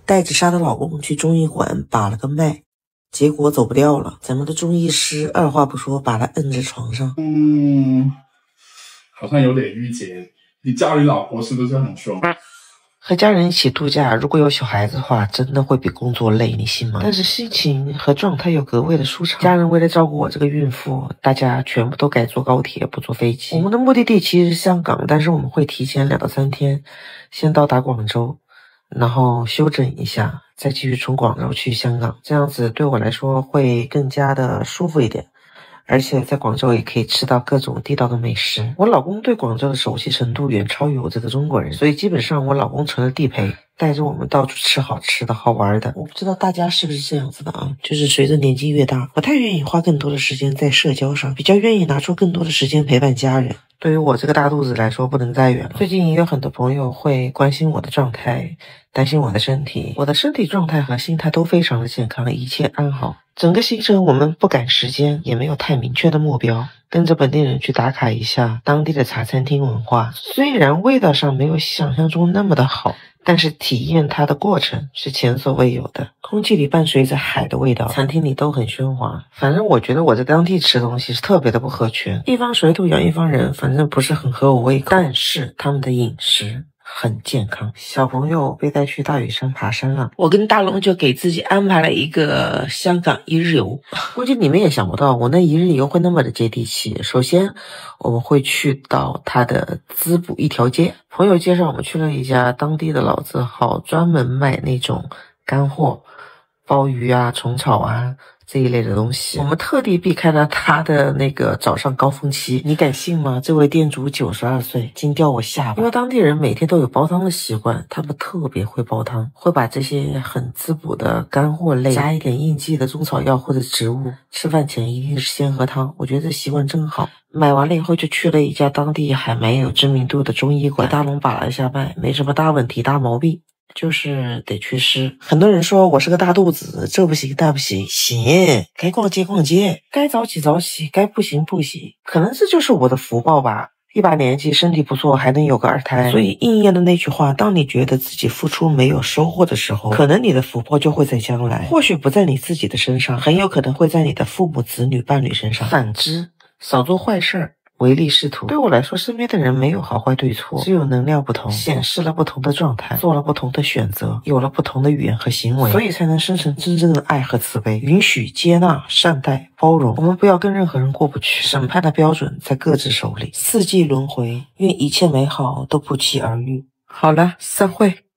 带着莎的老公去中医馆把了个脉，结果走不掉了。咱们的中医师二话不说把他摁在床上。 好像有点郁结。你教你老婆是不是很凶？ 和家人一起度假，如果有小孩子的话，真的会比工作累，你信吗？但是心情和状态又格外的舒畅。家人为了照顾我这个孕妇，大家全部都改坐高铁，不坐飞机。我们的目的地其实是香港，但是我们会提前2到3天，先到达广州，然后休整一下，再继续从广州去香港。这样子对我来说会更加的舒服一点。而且在广州也可以吃到各种地道的美食。我老公对广州的熟悉程度远超于我这个中国人，所以基本上我老公成了地陪，带着我们到处吃好吃的好玩的。我不知道大家是不是这样子的啊？就是随着年纪越大，不太愿意花更多的时间在社交上，比较愿意拿出更多的时间陪伴家人。对于我这个大肚子来说，不能再远了。最近也有很多朋友会关心我的状态，担心我的身体。我的身体状态和心态都非常的健康，一切安好。整个行程我们不赶时间，也没有太明确的目标，跟着本地人去打卡一下当地的茶餐厅文化。虽然味道上没有想象中那么的好，但是体验它的过程是前所未有的。空气里伴随着海的味道，餐厅里都很喧哗。反正我觉得我在当地吃东西是特别的不合群，一方水土养一方人，反正不是很合我胃口。但是他们的饮食很健康。小朋友被带去大屿山爬山了，我跟大龙就给自己安排了一个香港1日游。估计你们也想不到我那1日游会那么的接地气。首先我们会去到它的滋补一条街，朋友介绍我们去了一家当地的老字号，专门卖那种干货，鲍鱼啊、虫草啊这一类的东西。我们特地避开了他的那个早上高峰期，你敢信吗？这位店主92岁，惊掉我下巴。因为当地人每天都有煲汤的习惯，他们特别会煲汤，会把这些很滋补的干货类加一点应季的中草药或者植物，吃饭前一定是先喝汤。我觉得这习惯真好。买完了以后就去了一家当地还蛮有知名度的中医馆，给大龙把了一下脉，没什么大问题大毛病，就是得祛湿。很多人说我是个大肚子，这不行那不行，行，该逛街逛街，该早起早起，该步行步行。可能这就是我的福报吧，一把年纪身体不错，还能有个2胎。所以应验的那句话，当你觉得自己付出没有收获的时候，可能你的福报就会在将来，或许不在你自己的身上，很有可能会在你的父母、子女、伴侣身上。反之，少做坏事儿，唯利是图。对我来说，身边的人没有好坏对错，只有能量不同，显示了不同的状态，做了不同的选择，有了不同的语言和行为，所以才能生成真正的爱和慈悲，允许、接纳、善待、包容。我们不要跟任何人过不去，审判的标准在各自手里。四季轮回，愿一切美好都不期而遇。好了，散会。